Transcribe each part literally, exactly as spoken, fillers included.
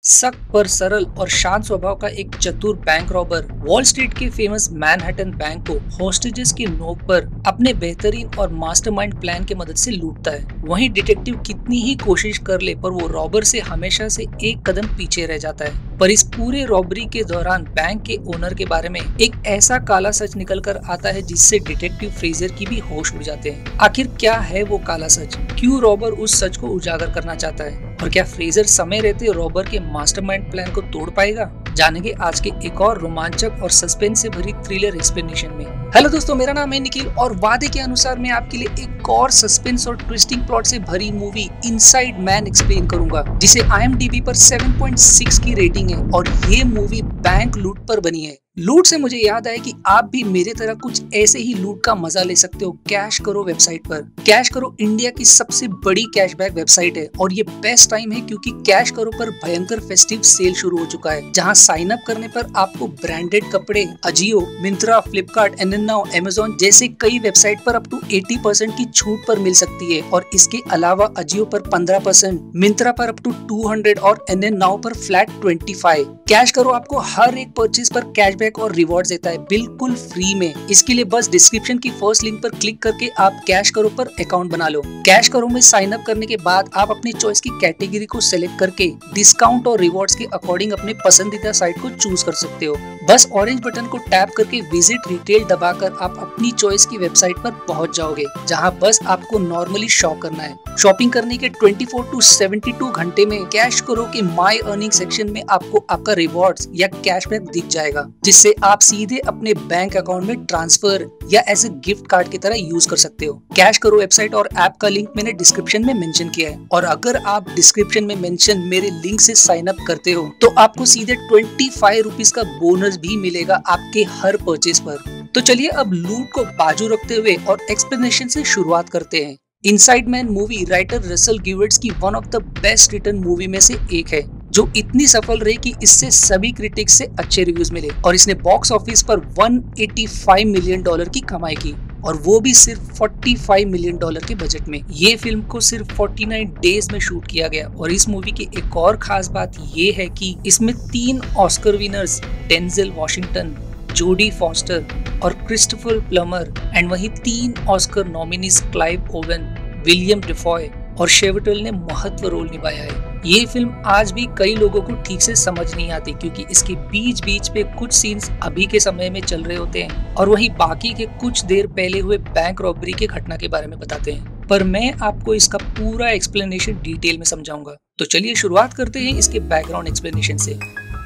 सख्त पर सरल और शांत स्वभाव का एक चतुर बैंक रॉबर वॉल स्ट्रीट के फेमस मैनहट्टन बैंक को होस्टेजेस की नोक पर अपने बेहतरीन और मास्टरमाइंड प्लान की मदद से लूटता है। वहीं डिटेक्टिव कितनी ही कोशिश कर ले पर वो रॉबर से हमेशा से एक कदम पीछे रह जाता है। पर इस पूरे रॉबरी के दौरान बैंक के ओनर के बारे में एक ऐसा काला सच निकल कर आता है जिससे डिटेक्टिव फ्रेजर की भी होश उड़ जाते हैं। आखिर क्या है वो काला सच, क्यों रॉबर उस सच को उजागर करना चाहता है और क्या फ्रेजर समय रहते रॉबर के मास्टरमाइंड प्लान को तोड़ पाएगा? जानेंगे आज के एक और रोमांचक और सस्पेंस से भरी थ्रिलर एक्सप्लेनेशन में। हेलो दोस्तों, मेरा नाम है निखिल और वादे के अनुसार मैं आपके लिए एक और सस्पेंस और ट्विस्टिंग प्लॉट से भरी मूवी इनसाइड मैन एक्सप्लेन करूंगा, जिसे आई एम डी बी पर सेवन पॉइंट सिक्स की रेटिंग है और ये मूवी बैंक लूट पर बनी है। लूट से मुझे याद आया कि आप भी मेरे तरह कुछ ऐसे ही लूट का मजा ले सकते हो कैश करो वेबसाइट पर। कैश करो इंडिया की सबसे बड़ी कैशबैक वेबसाइट है और ये बेस्ट टाइम है क्योंकि कैश करो पर भयंकर फेस्टिव सेल शुरू हो चुका है, जहां साइन अप करने पर आपको ब्रांडेड कपड़े Ajio, Myntra, Flipkart, N N now, Amazon जैसे कई वेबसाइट पर अप टू अस्सी परसेंट की छूट पर मिल सकती है। और इसके अलावा अजियो पर पंद्रह परसेंट, मिंत्रा पर अप टू टू हंड्रेड और एन एन नाउ पर फ्लैट पच्चीस। कैश करो आपको हर एक परचेज पर कैशबैक और रिवॉर्ड देता है बिल्कुल फ्री में। इसके लिए बस डिस्क्रिप्शन की फर्स्ट लिंक पर क्लिक करके आप कैश करो पर अकाउंट बना लो। कैश करो में साइन अप करने के बाद आप अपनी चॉइस की कैटेगरी को सिलेक्ट करके डिस्काउंट और रिवॉर्ड्स के अकॉर्डिंग अपने पसंदीदा साइट को चूज कर सकते हो। बस ऑरेंज बटन को टैप करके विजिट रिटेल दबाकर आप अपनी चॉइस की वेबसाइट पर पहुंच जाओगे, जहां बस आपको नॉर्मली शॉप करना है। शॉपिंग करने के चौबीस टू बहत्तर घंटे में कैश करो के माई अर्निंग सेक्शन में आपको आपका रिवॉर्ड्स या कैशबैक दिख जाएगा, जिससे आप सीधे अपने बैंक अकाउंट में ट्रांसफर या एज ए गिफ्ट कार्ड की तरह यूज कर सकते हो। कैश करो वेबसाइट और ऐप का लिंक मैंने डिस्क्रिप्शन में मेंशन किया है और अगर आप डिस्क्रिप्शन में मेंशन मेरे लिंक से साइन अप करते हो तो आपको सीधे पच्चीस रुपीस का बोनस भी मिलेगा आपके हर परचेज पर। तो चलिए अब लूट को बाजू रखते हुए और एक्सप्लेनेशन से शुरुआत करते हैं। Inside Man movie writer Russell Gewirtz की one of the best written movie में से एक है, जो इतनी सफल रही कि इससे सभी क्रिटिक्स से अच्छे रिव्यूज मिले और इसने बॉक्स ऑफिस पर एक सौ पचासी मिलियन डॉलर की कमाई की और वो भी सिर्फ पैंतालीस मिलियन डॉलर के बजट में। ये फिल्म को सिर्फ उनचास डेज में शूट किया गया और इस मूवी की एक और खास बात ये है कि इसमें तीन Oscar winners Denzel Washington, Jodie Foster और क्रिस्टोफर प्लमर एंड वहीं तीन Oscar nominees Clive Owen, Willem Dafoe और शेवटल ने महत्व रोल निभाया है। ये फिल्म आज भी कई लोगों को ठीक से समझ नहीं आती क्योंकि इसके बीच बीच पे कुछ सीन्स अभी के समय में चल रहे होते हैं और वहीं बाकी के कुछ देर पहले हुए बैंक रॉबरी के घटना के बारे में बताते हैं। पर मैं आपको इसका पूरा एक्सप्लेनेशन डिटेल में समझाऊंगा। तो चलिए शुरुआत करते हैं इसके बैकग्राउंड एक्सप्लेनेशन से।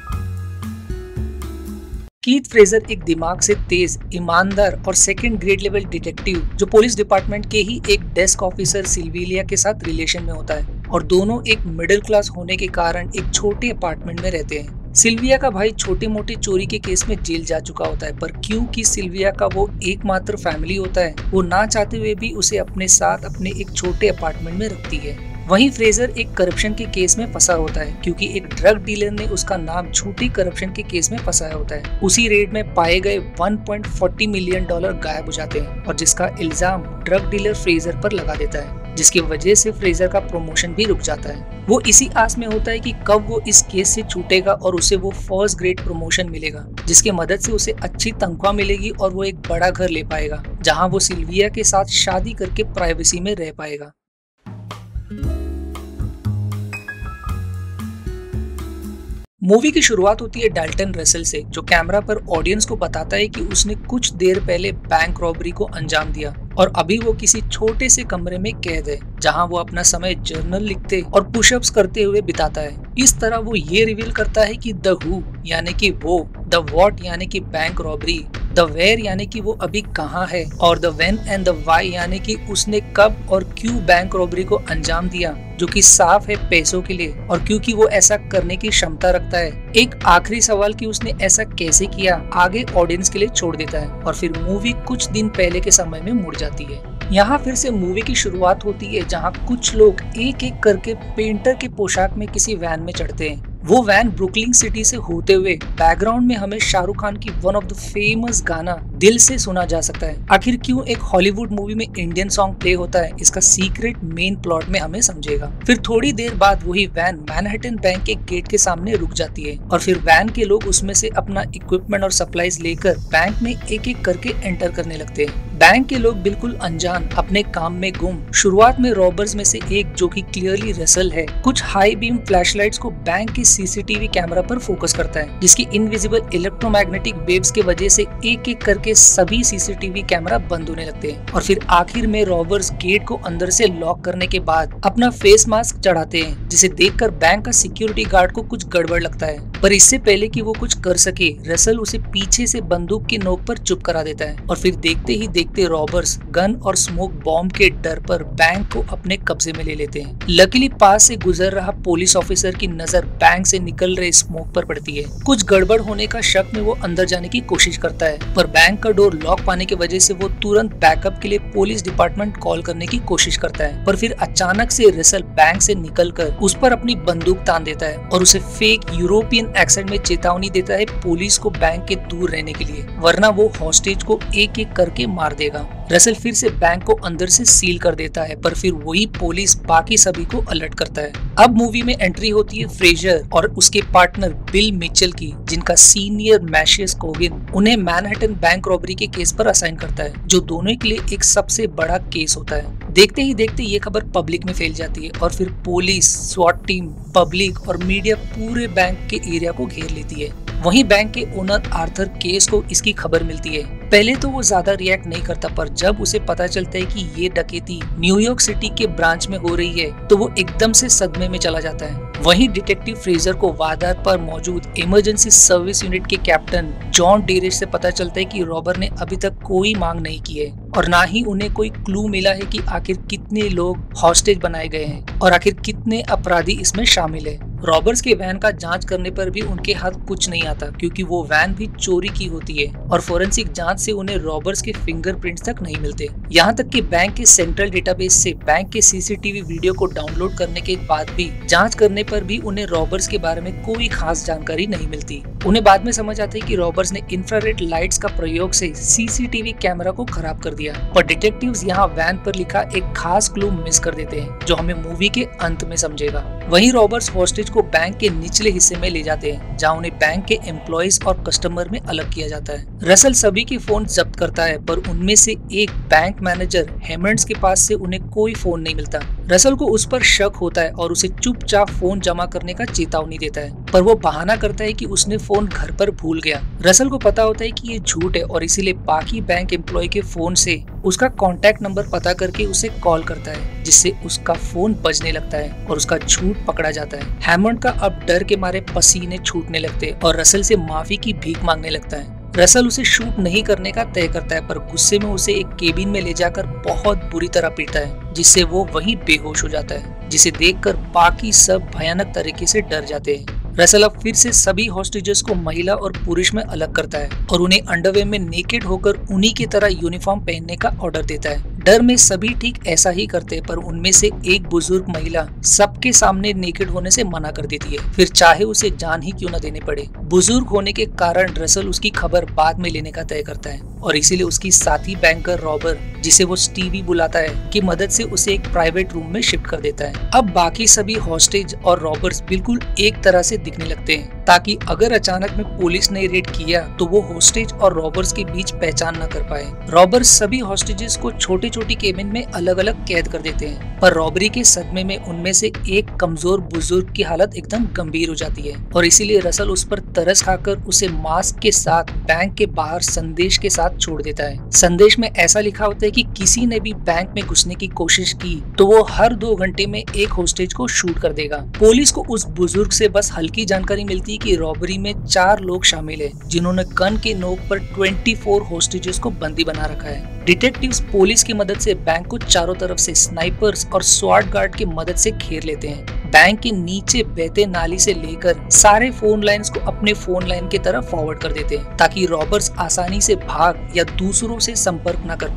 कीथ फ्रेजर एक दिमाग से तेज, ईमानदार और सेकंड ग्रेड लेवल डिटेक्टिव जो पुलिस डिपार्टमेंट के ही एक डेस्क ऑफिसर सिल्विया के साथ रिलेशन में होता है और दोनों एक मिडिल क्लास होने के कारण एक छोटे अपार्टमेंट में रहते हैं। सिल्विया का भाई छोटे मोटे चोरी के केस में जेल जा चुका होता है, पर क्योंकि सिल्विया का वो एकमात्र फैमिली होता है, वो ना चाहते हुए भी उसे अपने साथ अपने एक छोटे अपार्टमेंट में रखती है। वहीं फ्रेजर एक करप्शन के केस में फंसा होता है क्योंकि एक ड्रग डीलर ने उसका नाम झूठी करप्शन के केस में फंसाया होता है। उसी रेड में पाए गए एक पॉइंट चार शून्य मिलियन डॉलर गायब हो जाते हैं और जिसका इल्जाम ड्रग डीलर फ्रेजर पर लगा देता है, जिसकी वजह से फ्रेजर का प्रमोशन भी रुक जाता है। वो इसी आस में होता है कि कब वो इस केस से छूटेगा और उसे वो फर्स्ट ग्रेड प्रमोशन मिलेगा, जिसकी मदद से उसे अच्छी तनख्वाह मिलेगी और वो एक बड़ा घर ले पाएगा, जहां वो सिल्विया के साथ शादी करके प्राइवेसी में रह पाएगा। मूवी की शुरुआत होती है डाल्टन रसल से, जो कैमरा पर ऑडियंस को बताता है कि उसने कुछ देर पहले बैंक रॉबरी को अंजाम दिया और अभी वो किसी छोटे से कमरे में कैद है, जहां वो अपना समय जर्नल लिखते और पुशअप्स करते हुए बिताता है। इस तरह वो ये रिवील करता है कि द हु यानी कि वो, द व्हाट यानी कि बैंक रॉबरी, द वेयर यानी कि वो अभी कहाँ है और the when and the why यानी कि उसने कब और क्यों बैंक रॉबरी को अंजाम दिया, जो कि साफ है पैसों के लिए और क्योंकि वो ऐसा करने की क्षमता रखता है। एक आखिरी सवाल कि उसने ऐसा कैसे किया आगे ऑडियंस के लिए छोड़ देता है और फिर मूवी कुछ दिन पहले के समय में मुड़ जाती है। यहाँ फिर से मूवी की शुरुआत होती है जहाँ कुछ लोग एक एक करके पेंटर के पोशाक में किसी वैन में चढ़ते हैं वो वैन ब्रुकलिन सिटी से होते हुए बैकग्राउंड में हमें शाहरुख खान की वन ऑफ द फेमस गाना दिल से सुना जा सकता है। आखिर क्यों एक हॉलीवुड मूवी में इंडियन सॉन्ग प्ले होता है, इसका सीक्रेट मेन प्लॉट में हमें समझेगा। फिर थोड़ी देर बाद वही वैन मैनहट्टन बैंक के गेट के सामने रुक जाती है और फिर वैन के लोग उसमें से अपना इक्विपमेंट और सप्लाईज लेकर बैंक में एक एक करके एंटर करने लगते हैं। बैंक के लोग बिल्कुल अनजान, अपने काम में गुम। शुरुआत में रॉबर्स में से एक, जो कि क्लियरली रसल है, कुछ हाई बीम फ्लैशलाइट्स को बैंक के सीसीटीवी कैमरा पर फोकस करता है, जिसकी इनविजिबल इलेक्ट्रोमैग्नेटिक वेव्स के वजह से एक एक करके सभी सीसीटीवी कैमरा बंद होने लगते हैं। और फिर आखिर में रॉबर्स गेट को अंदर से लॉक करने के बाद अपना फेस मास्क चढ़ाते हैं, जिसे देखकर बैंक का सिक्योरिटी गार्ड को कुछ गड़बड़ लगता है। पर इससे पहले कि वो कुछ कर सके, रसल उसे पीछे से बंदूक की नोक पर चुप करा देता है और फिर देखते ही देखते रॉबर्स गन और स्मोक बॉम्ब के डर पर बैंक को अपने कब्जे में ले लेते हैं। लकीली पास से गुजर रहा पुलिस ऑफिसर की नजर बैंक से निकल रहे स्मोक पर पड़ती है। कुछ गड़बड़ होने का शक में वो अंदर जाने की कोशिश करता है, पर बैंक का डोर लॉक पाने की वजह से वो तुरंत बैकअप के लिए पुलिस डिपार्टमेंट कॉल करने की कोशिश करता है। पर फिर अचानक से रसल बैंक से निकलकर उस पर अपनी बंदूक तान देता है और उसे फेक यूरोपियन एक्सेंट में चेतावनी देता है पुलिस को बैंक के दूर रहने के लिए, वरना वो हॉस्टेज को एक एक करके मार देगा। रसल फिर से बैंक को अंदर से सील कर देता है, पर फिर वही पुलिस बाकी सभी को अलर्ट करता है। अब मूवी में एंट्री होती है फ्रेजर और उसके पार्टनर बिल मिचेल की, जिनका सीनियर मैशियस कोगिन उन्हें मैनहट्टन बैंक रॉबरी के केस पर असाइन करता है, जो दोनों के लिए एक सबसे बड़ा केस होता है। देखते ही देखते ये खबर पब्लिक में फैल जाती है और फिर पुलिस, स्वॉट टीम, पब्लिक और मीडिया पूरे बैंक के एरिया को घेर लेती है। वहीं बैंक के ओनर आर्थर केस को इसकी खबर मिलती है। पहले तो वो ज्यादा रिएक्ट नहीं करता, पर जब उसे पता चलता है कि ये डकैती न्यूयॉर्क सिटी के ब्रांच में हो रही है, तो वो एकदम से सदमे में चला जाता है। वहीं डिटेक्टिव फ्रेजर को वारदात पर मौजूद इमरजेंसी सर्विस यूनिट के कैप्टन जॉन डेरिश से पता चलता है कि रॉबर ने अभी तक कोई मांग नहीं की है और ना ही उन्हें कोई क्लू मिला है कि आखिर कितने लोग हॉस्टेज बनाए गए हैं और आखिर कितने अपराधी इसमें शामिल है। रॉबर्स के वैन का जांच करने पर भी उनके हाथ कुछ नहीं आता, क्योंकि वो वैन भी चोरी की होती है और फोरेंसिक जांच से उन्हें रॉबर्स के फिंगरप्रिंट्स तक नहीं मिलते। यहाँ तक कि बैंक के सेंट्रल डेटाबेस से बैंक के सीसीटीवी वीडियो को डाउनलोड करने के बाद भी जांच करने पर भी उन्हें रॉबर्स के बारे में कोई खास जानकारी नहीं मिलती। उन्हें बाद में समझ आता है कि रॉबर्स ने इंफ्रारेड लाइट्स का प्रयोग से सीसीटीवी कैमरा को खराब कर दिया, पर डिटेक्टिव्स यहाँ वैन पर लिखा एक खास क्लू मिस कर देते हैं, जो हमें मूवी के अंत में समझेगा। वहीं रॉबर्स हॉस्टेज को बैंक के निचले हिस्से में ले जाते हैं, जहां उन्हें बैंक के एम्प्लॉइज और कस्टमर में अलग किया जाता है। रसल सभी के फोन जब्त करता है, पर उनमें से एक बैंक मैनेजर हेमंड्स के पास से उन्हें कोई फोन नहीं मिलता। रसल को उस पर शक होता है और उसे चुपचाप फोन जमा करने का चेतावनी देता है, पर वो बहाना करता है कि उसने फोन घर पर भूल गया। रसल को पता होता है कि ये झूठ है और इसीलिए बाकी बैंक एम्प्लॉय के फोन से उसका कॉन्टैक्ट नंबर पता करके उसे कॉल करता है, जिससे उसका फोन बजने लगता है और उसका झूठ पकड़ा जाता है। हैमंड का अब डर के मारे पसीने छूटने लगते और रसल से माफी की भीख मांगने लगता है। रसल उसे शूट नहीं करने का तय करता है, पर गुस्से में उसे एक केबिन में ले जाकर बहुत बुरी तरह पीटता है, जिससे वो वहीं बेहोश हो जाता है, जिसे देखकर बाकी सब भयानक तरीके से डर जाते हैं। रसल अब फिर से सभी हॉस्टेजेस को महिला और पुरुष में अलग करता है और उन्हें अंडरवेयर में नेकेड होकर उन्हीं की तरह यूनिफॉर्म पहनने का ऑर्डर देता है। डर में सभी ठीक ऐसा ही करते हैं, पर उनमें से एक बुजुर्ग महिला सबके सामने नेकेड होने से मना कर देती है, फिर चाहे उसे जान ही क्यों न देनी पड़े। बुजुर्ग होने के कारण रसल उसकी खबर बाद में लेने का तय करता है और इसीलिए उसकी साथी बैंकर रॉबर, जिसे वो स्टीवी बुलाता है, की मदद से उसे एक प्राइवेट रूम में शिफ्ट कर देता है। अब बाकी सभी हॉस्टेज और रॉबर्स बिल्कुल एक तरह से दिखने लगते हैं, ताकि अगर अचानक में पुलिस ने रेड किया तो वो हॉस्टेज और रॉबर्स के बीच पहचान न कर पाए। रॉबर्स सभी हॉस्टेजेस को छोटे छोटी केबिन में अलग अलग कैद कर देते हैं, पर रॉबरी के सदमे में उनमें से एक कमजोर बुजुर्ग की हालत एकदम गंभीर हो जाती है और इसीलिए रसल उस पर तरस खाकर उसे मास्क के साथ बैंक के बाहर संदेश के साथ छोड़ देता है। संदेश में ऐसा लिखा होता है कि किसी ने भी बैंक में घुसने की कोशिश की तो वो हर दो घंटे में एक हॉस्टेज को शूट कर देगा। पुलिस को उस बुजुर्ग से बस हल्की जानकारी मिलती है कि रॉबरी में चार लोग शामिल हैं, जिन्होंने गन के नोक पर चौबीस हॉस्टेजेस को बंदी बना रखा है। डिटेक्टिव्स पुलिस की मदद से बैंक को चारों तरफ से स्नाइपर्स और स्वॉट गार्ड की मदद से घेर लेते हैं। बैंक के नीचे बहते नाली से लेकर सारे फोन लाइंस को अपने फोन लाइन की तरफ फॉरवर्ड कर देते हैं, ताकि रॉबर्स आसानी से भाग या दूसरों से संपर्क न कर पाए।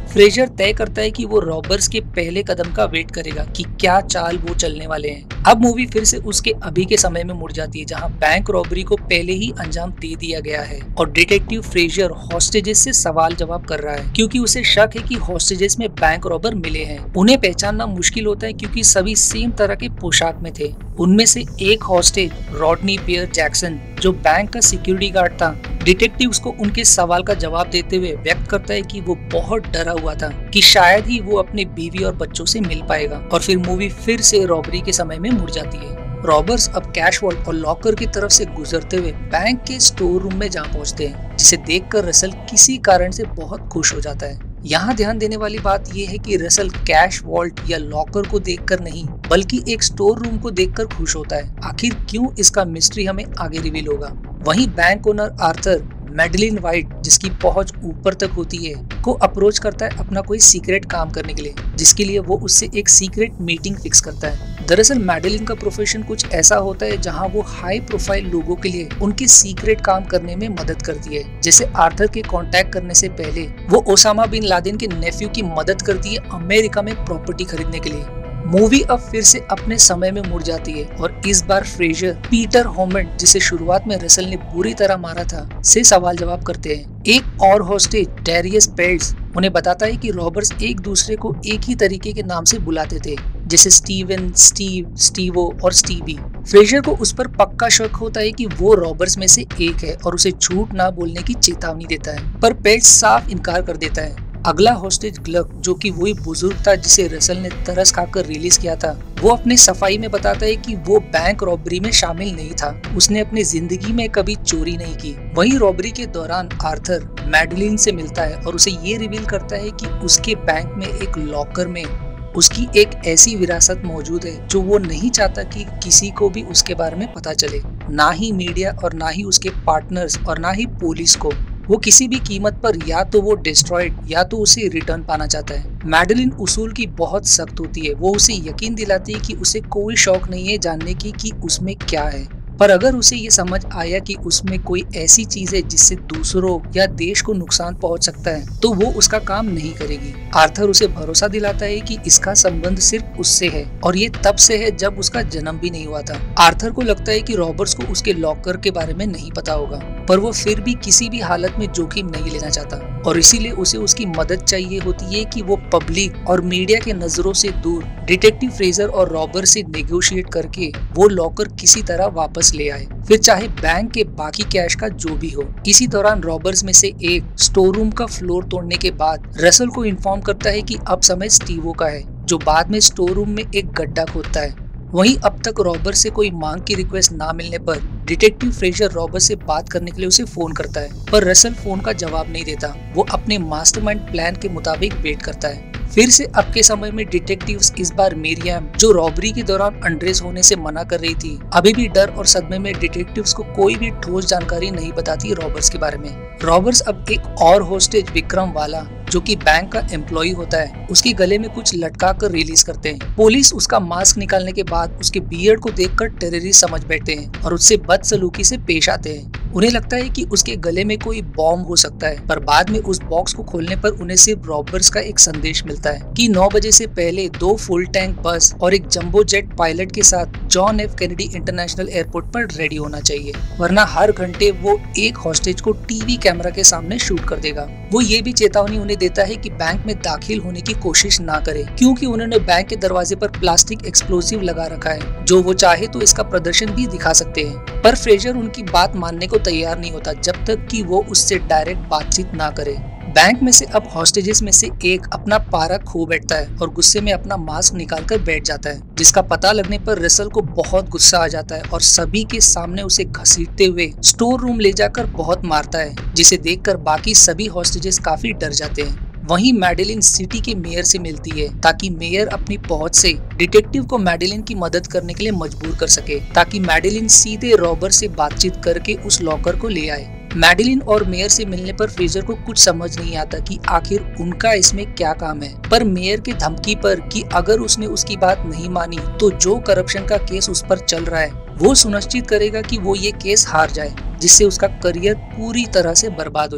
फ्रेजर तय करता है कि वो रॉबर्स के पहले कदम का वेट करेगा कि क्या चाल वो चलने वाले हैं। अब मूवी फिर से उसके अभी के समय में मुड़ जाती है, जहां बैंक रॉबरी को पहले ही अंजाम दे दिया गया है और डिटेक्टिव फ्रेजर हॉस्टेजेस से सवाल जवाब कर रहा है, क्योंकि उसे शक है कि हॉस्टेजेस में बैंक रॉबर मिले हैं। उन्हें पहचानना मुश्किल होता है क्योंकि सभी सेम तरह के पोशाक में थे। उनमें से एक हॉस्टेज रॉडनी पियर जैक्सन, जो बैंक का सिक्योरिटी गार्ड था, डिटेक्टिव्स को उनके सवाल का जवाब देते हुए व्यक्त करता है कि वो बहुत डरा हुआ था कि शायद ही वो अपने बीवी और बच्चों से मिल पाएगा। और फिर मूवी फिर से रॉबरी के समय में मुड़ जाती है। रॉबर्स अब कैश वॉल्ट और लॉकर की तरफ से गुजरते हुए बैंक के स्टोर रूम में जा पहुंचते हैं, जिसे देखकर रसल किसी कारण से बहुत खुश हो जाता है। यहाँ ध्यान देने वाली बात यह है कि रसल कैश वॉल्ट या लॉकर को देखकर नहीं, बल्कि एक स्टोर रूम को देखकर खुश होता है। आखिर क्यों, इसका मिस्ट्री हमें आगे रिवील होगा। वहीं bank owner Arthur Madeline White, जिसकी पहुंच ऊपर तक होती है, को अप्रोच करता है अपना कोई सीक्रेट काम करने के लिए, जिसके लिए वो उससे एक सीक्रेट मीटिंग फिक्स करता है। दरअसल मैडलिन का प्रोफेशन कुछ ऐसा होता है जहां वो हाई प्रोफाइल लोगों के लिए उनके सीक्रेट काम करने में मदद करती है। जैसे आर्थर के कांटेक्ट करने से पहले वो ओसामा बिन लादेन के नेफ्यू की मदद करती है अमेरिका में प्रॉपर्टी खरीदने के लिए। मूवी अब फिर से अपने समय में मुड़ जाती है और इस बार फ्रेजर पीटर होमंड, जिसे शुरुआत में रसल ने बुरी तरह मारा था, से सवाल जवाब करते हैं। एक और हॉस्टेज डेरियस पेल्स उन्हें बताता है कि रॉबर्स एक दूसरे को एक ही तरीके के नाम से बुलाते थे, जैसे स्टीवन, स्टीव, स्टीवो और स्टीवी। फ्रेजर को उस पर पक्का शक होता है कि वो रॉबर्स में से एक है और उसे झूठ ना बोलने की चेतावनी देता है, पर पेल्स साफ इनकार कर देता है। अगला हॉस्टेज ग्लक, जो कि वही बुजुर्ग था जिसे रसल ने तरस खाकर रिलीज किया था, वो अपनी सफाई में बताता है कि वो बैंक रॉबरी में शामिल नहीं था। उसने अपनी जिंदगी में कभी चोरी नहीं की। वहीं रॉबरी के दौरान आर्थर मैडलिन से मिलता है और उसे ये रिवील करता है कि उसके बैंक में एक लॉकर में उसकी एक ऐसी विरासत मौजूद है जो वो नहीं चाहता कि किसी को भी उसके बारे में पता चले, ना ही मीडिया और ना ही उसके पार्टनर्स और ना ही पुलिस को। वो किसी भी कीमत पर या तो वो डिस्ट्रॉयड या तो उसे रिटर्न पाना चाहता है। मैडलिन उसूल की बहुत सख्त होती है। वो उसे यकीन दिलाती है कि उसे कोई शौक नहीं है जानने की कि उसमें क्या है, पर अगर उसे ये समझ आया कि उसमें कोई ऐसी चीज है जिससे दूसरों या देश को नुकसान पहुंच सकता है, तो वो उसका काम नहीं करेगी। आर्थर उसे भरोसा दिलाता है कि इसका संबंध सिर्फ उससे है और ये तब से है जब उसका जन्म भी नहीं हुआ था। आर्थर को लगता है कि रॉबर्ट्स को उसके लॉकर के बारे में नहीं पता होगा, पर वो फिर भी किसी भी हालत में जोखिम नहीं लेना चाहता और इसीलिए उसे उसकी मदद चाहिए होती है कि वो पब्लिक और मीडिया के नजरों से दूर डिटेक्टिव फ्रेजर और रॉबर्ट से नेगोशिएट करके वो लॉकर किसी तरह वापस ले आए, फिर चाहे बैंक के बाकी कैश का जो भी हो। इसी दौरान रॉबर्स में से एक स्टोर रूम का फ्लोर तोड़ने के बाद रसल को इन्फॉर्म करता है कि अब समय स्टीवो का है, जो बाद में स्टोर रूम में एक गड्ढा खोदता है। वहीं अब तक रॉबर्ट से कोई मांग की रिक्वेस्ट ना मिलने पर डिटेक्टिव फ्रेजर रॉबर्ट से बात करने के लिए उसे फोन करता है, पर रसल फोन का जवाब नहीं देता। वो अपने मास्टरमाइंड प्लान के मुताबिक वेट करता है। फिर से अब के समय में डिटेक्टिव्स इस बार मिरियम, जो रॉबरी के दौरान अनड्रेस होने से मना कर रही थी, अभी भी डर और सदमे में डिटेक्टिव्स को कोई भी ठोस जानकारी नहीं बताती रॉबर्ट्स के बारे में। रॉबर्ट्स अब एक और होस्टेज विक्रम वाला, जो कि बैंक का एम्प्लॉय होता है, उसके गले में कुछ लटका कर रिलीज करते हैं। पुलिस उसका मास्क निकालने के बाद उसके बियर्ड को देखकर टेररिस्ट समझ बैठते हैं और उससे बदसलूकी से पेश आते हैं। उन्हें लगता है कि उसके गले में कोई बॉम्ब हो सकता है, पर बाद में उस बॉक्स को खोलने पर उन्हें सिर्फ रॉबर्ट्स का एक संदेश मिलता है कि नौ बजे से पहले दो फुल टैंक बस और एक जंबो जेट पायलट के साथ John F Kennedy International Airport पर रेडी होना चाहिए, वरना हर घंटे वो एक हॉस्टेज को टीवी कैमरा के सामने शूट कर देगा। वो ये भी चेतावनी उन्हें देता है कि बैंक में दाखिल होने की कोशिश ना करे, क्योंकि उन्होंने बैंक के दरवाजे पर प्लास्टिक एक्सप्लोसिव लगा रखा है, जो वो चाहे तो इसका प्रदर्शन भी दिखा सकते हैं। पर फ्रेजर उनकी बात मानने को तैयार नहीं होता जब तक कि वो उससे डायरेक्ट बातचीत ना करे। बैंक में से अब हॉस्टेजेस में से एक अपना पारा खो बैठता है और गुस्से में अपना मास्क निकालकर बैठ जाता है, जिसका पता लगने पर रसल को बहुत गुस्सा आ जाता है और सभी के सामने उसे घसीटते हुए स्टोर रूम ले जाकर बहुत मारता है, जिसे देखकर बाकी सभी हॉस्टेजेस काफी डर जाते हैं। वहीं मैडेलिन सिटी के मेयर से मिलती है ताकि मेयर अपनी पहुंच से डिटेक्टिव को मैडेलिन की मदद करने के लिए मजबूर कर सके, ताकि मैडेलिन सीधे रॉबर्ट से बातचीत करके उस लॉकर को ले आए। मैडेलिन और मेयर से मिलने पर फ्रेजर को कुछ समझ नहीं आता कि आखिर उनका इसमें क्या काम है, पर मेयर की धमकी पर कि अगर उसने उसकी बात नहीं मानी तो जो करप्शन का केस उस पर चल रहा है वो सुनिश्चित करेगा कि वो ये केस हार जाए, जिससे उसका करियर पूरी तरह से बर्बाद हो जाए।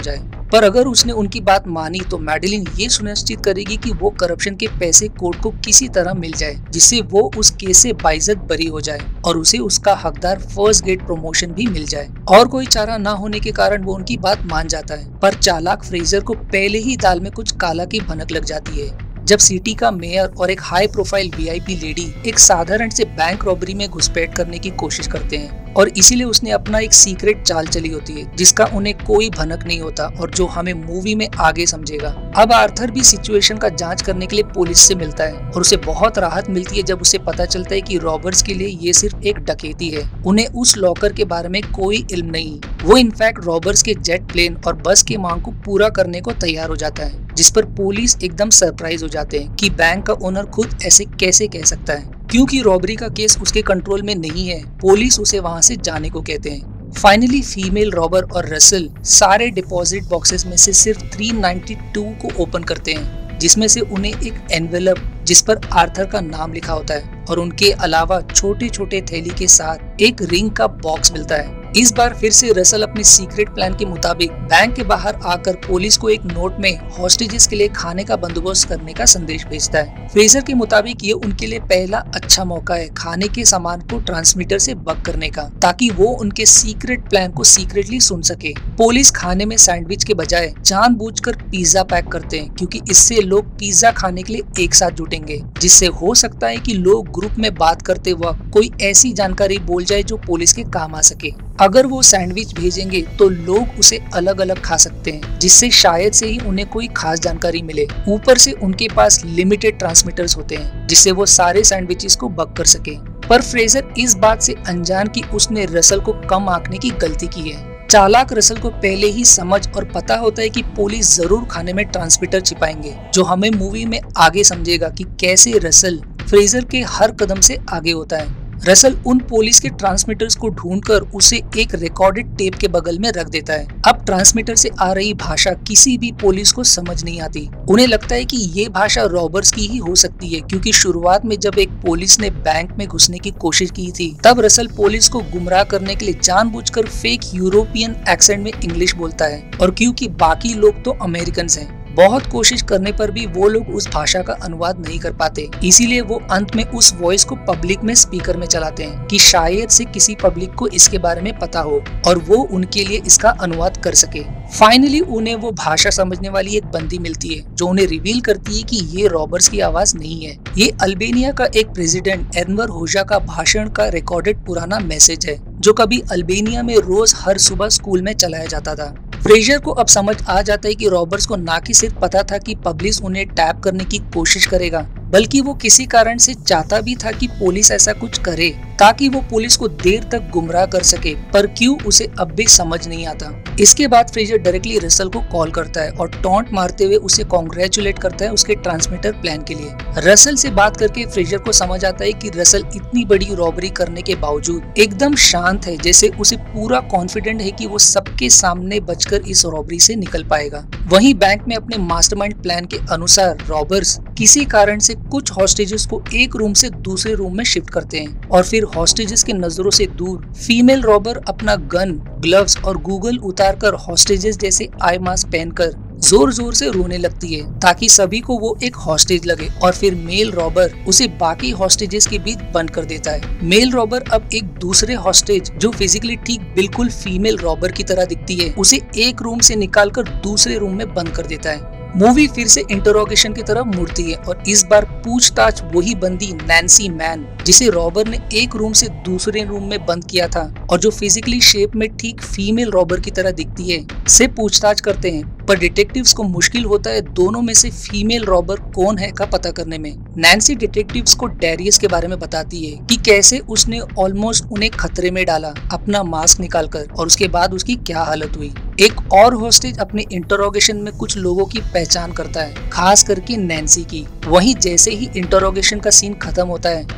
पर अगर उसने उनकी बात मानी तो मैडेलिन ये सुनिश्चित करेगी कि वो करप्शन के पैसे कोर्ट को किसी तरह मिल जाए, जिससे वो उस केस से बाइज्जत बरी हो जाए और उसे उसका हकदार फर्स्ट ग्रेड प्रमोशन भी मिल जाए। और कोई चारा न होने के कारण वो उनकी बात मान जाता है, पर चालाक फ्रेजर को पहले ही दाल में कुछ काला की भनक लग जाती है। जब सिटी का मेयर और एक हाई प्रोफाइल वीआईपी लेडी एक साधारण से बैंक रॉबरी में घुसपैठ करने की कोशिश करते हैं और इसीलिए उसने अपना एक सीक्रेट चाल चली होती है जिसका उन्हें कोई भनक नहीं होता और जो हमें मूवी में आगे समझेगा। अब आर्थर भी सिचुएशन का जांच करने के लिए पुलिस से मिलता है और उसे बहुत राहत मिलती है जब उसे पता चलता है कि रॉबर्स के लिए ये सिर्फ एक डकैती है, उन्हें उस लॉकर के बारे में कोई इल्म नहीं। वो इनफैक्ट रॉबर्स के जेट प्लेन और बस के मांग को पूरा करने को तैयार हो जाता है, जिस पर पुलिस एकदम सरप्राइज हो जाते हैं कि बैंक का ओनर खुद ऐसे कैसे कह सकता है, क्योंकि रॉबरी का केस उसके कंट्रोल में नहीं है। पुलिस उसे वहां से जाने को कहते हैं। फाइनली फीमेल रॉबर और रसल सारे डिपॉजिट बॉक्सेस में से सिर्फ तीन सौ बानवे को ओपन करते हैं, जिसमें से उन्हें एक एनवेलप जिस पर आर्थर का नाम लिखा होता है और उनके अलावा छोटे छोटे थैली के साथ एक रिंग का बॉक्स मिलता है। इस बार फिर से रसल अपने सीक्रेट प्लान के मुताबिक बैंक के बाहर आकर पुलिस को एक नोट में हॉस्टेजेस के लिए खाने का बंदोबस्त करने का संदेश भेजता है। फ्रेजर के मुताबिक ये उनके लिए पहला अच्छा मौका है खाने के सामान को ट्रांसमीटर से बक करने का, ताकि वो उनके सीक्रेट प्लान को सीक्रेटली सुन सके। पुलिस खाने में सैंडविच के बजाय जानबूझकर पिज्जा पैक करते हैं, क्योंकि इससे लोग पिज्जा खाने के लिए एक साथ जुटेंगे, जिससे हो सकता है कि लोग ग्रुप में बात करते वक्त कोई ऐसी जानकारी बोल जाए जो पुलिस के काम आ सके। अगर वो सैंडविच भेजेंगे तो लोग उसे अलग अलग खा सकते हैं, जिससे शायद से ही उन्हें कोई खास जानकारी मिले। ऊपर से उनके पास लिमिटेड ट्रांसमीटर्स होते हैं जिससे वो सारे सैंडविचेस को बक कर सके। पर फ्रेजर इस बात से अनजान कि उसने रसल को कम आंकने की गलती की है। चालाक रसल को पहले ही समझ और पता होता है कि पुलिस जरूर खाने में ट्रांसमीटर छिपाएंगे, जो हमें मूवी में आगे समझेगा कि कैसे रसल फ्रेजर के हर कदम से आगे होता है। रसल उन पुलिस के ट्रांसमीटर्स को ढूंढकर उसे एक रिकॉर्डेड टेप के बगल में रख देता है। अब ट्रांसमीटर से आ रही भाषा किसी भी पुलिस को समझ नहीं आती। उन्हें लगता है कि ये भाषा रॉबर्स की ही हो सकती है, क्योंकि शुरुआत में जब एक पुलिस ने बैंक में घुसने की कोशिश की थी तब रसल पुलिस को गुमराह करने के लिए जानबूझकर फेक यूरोपियन एक्सेंट में इंग्लिश बोलता है, और क्योंकि बाकी लोग तो अमेरिकन हैं, बहुत कोशिश करने पर भी वो लोग उस भाषा का अनुवाद नहीं कर पाते। इसीलिए वो अंत में उस वॉइस को पब्लिक में स्पीकर में चलाते हैं कि शायद से किसी पब्लिक को इसके बारे में पता हो और वो उनके लिए इसका अनुवाद कर सके। फाइनली उन्हें वो भाषा समझने वाली एक बंदी मिलती है जो उन्हें रिवील करती है कि ये रॉबर्स की आवाज नहीं है, ये अल्बेनिया का एक प्रेसिडेंट एनवर होजा का भाषण का रिकॉर्डेड पुराना मैसेज है, जो कभी अल्बेनिया में रोज हर सुबह स्कूल में चलाया जाता था। फ्रेजर को अब समझ आ जाता है कि रॉबर्ट्स को ना कि सिर्फ पता था कि पब्लिक उन्हें टैप करने की कोशिश करेगा, बल्कि वो किसी कारण से चाहता भी था कि पुलिस ऐसा कुछ करे ताकि वो पुलिस को देर तक गुमराह कर सके, पर क्यों उसे अब भी समझ नहीं आता। इसके बाद फ्रेजर डायरेक्टली रसल को कॉल करता है और टॉन्ट मारते हुए उसे कॉन्ग्रेचुलेट करता है उसके ट्रांसमीटर प्लान के लिए। रसल से बात करके फ्रेजर को समझ आता है कि रसल इतनी बड़ी रॉबरी करने के बावजूद एकदम शांत है, जैसे उसे पूरा कॉन्फिडेंट है कि वो सबके सामने बचकर इस रॉबरी से निकल पाएगा। वहीं बैंक में अपने मास्टरमाइंड प्लान के अनुसार रॉबर्स किसी कारण से कुछ हॉस्टेजेस को एक रूम से दूसरे रूम में शिफ्ट करते हैं और फिर हॉस्टेजेस के नजरों से दूर फीमेल रॉबर अपना गन, ग्लव्स और गूगल उतारकर हॉस्टेजेस जैसे आई मास्क पहनकर जोर जोर से रोने लगती है ताकि सभी को वो एक हॉस्टेज लगे, और फिर मेल रॉबर उसे बाकी हॉस्टेजेस के बीच बंद कर देता है। मेल रॉबर अब एक दूसरे हॉस्टेज जो फिजिकली ठीक बिल्कुल फीमेल रॉबर की तरह दिखती है उसे एक रूम से निकालकर दूसरे रूम में बंद कर देता है। मूवी फिर से इंटरोगेशन की तरफ मुड़ती है और इस बार पूछताछ वही बंदी नैन्सी मैन, जिसे रॉबर ने एक रूम से दूसरे रूम में बंद किया था और जो फिजिकली शेप में ठीक फीमेल रॉबर की तरह दिखती है, से पूछताछ करते हैं। पर डिटेक्टिव्स को मुश्किल होता है दोनों में से फीमेल रॉबर कौन है का पता करने में। नैन्सी डिटेक्टिव्स को डैरियस के बारे में बताती है कि कैसे उसने ऑलमोस्ट उन्हें खतरे में डाला अपना मास्क निकालकर, और उसके बाद उसकी क्या हालत हुई। एक और हॉस्टेज अपने इंटरोगेशन में कुछ लोगों की पहचान करता है, खास करके नैन्सी की। वहीं जैसे ही इंटरोगेशन का सीन खत्म होता है